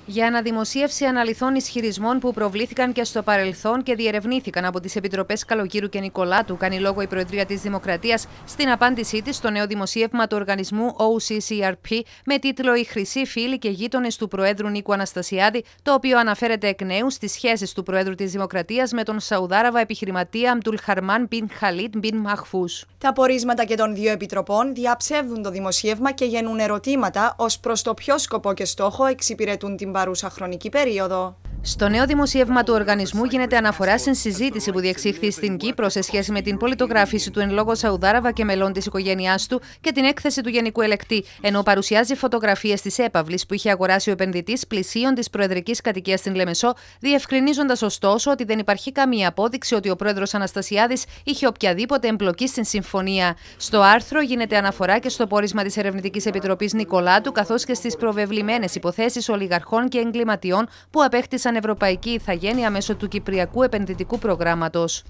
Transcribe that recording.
Για αναδημοσίευση αναλυθών ισχυρισμών που προβλήθηκαν και στο παρελθόν και διερευνήθηκαν από τις Επιτροπές Καλογύρου και Νικολάτου, κάνει λόγο η Προεδρία της Δημοκρατίας στην απάντησή της στο νέο δημοσίευμα του οργανισμού OCCRP με τίτλο «Οι χρυσοί φίλοι και γείτονες του Προέδρου Νίκου Αναστασιάδη», το οποίο αναφέρεται εκ νέου στις σχέσεις του Προέδρου της Δημοκρατίας με τον Σαουδάραβα επιχειρηματία Αμπτουλχαρμάν μπιν Χαλίτ μπιν Μαχφούς. Τα πορίσματα και των δύο επιτροπών διαψεύδουν το δημοσίευμα και γεννούν ερωτήματα ως προς το ποιο σκοπό και στόχο εξυπηρετούν την παρούσα χρονική περίοδο. Στο νέο δημοσίευμα του οργανισμού γίνεται αναφορά στην συζήτηση που διεξήχθη στην Κύπρο σε σχέση με την πολιτογράφηση του εν λόγω Σαουδάραβα και μελών της οικογένειάς του και την έκθεση του Γενικού Ελεκτή, ενώ παρουσιάζει φωτογραφίες της έπαυλης που είχε αγοράσει ο επενδυτής πλησίων της προεδρικής κατοικίας στην Λεμεσό, διευκρινίζοντας ωστόσο ότι δεν υπάρχει καμία απόδειξη ότι ο πρόεδρος Αναστασιάδης είχε οποιαδήποτε εμπλοκή στην συμφωνία. Στο άρθρο γίνεται αναφορά και στο πόρισμα της Ερευνητικής Επιτροπής Νικολάτου, καθώς και στις προβεβλημένες υποθέσεις ολιγαρχών και εγκληματιών που απέκτησαν ευρωπαϊκή ηθαγένεια μέσω του Κυπριακού Επενδυτικού Προγράμματος.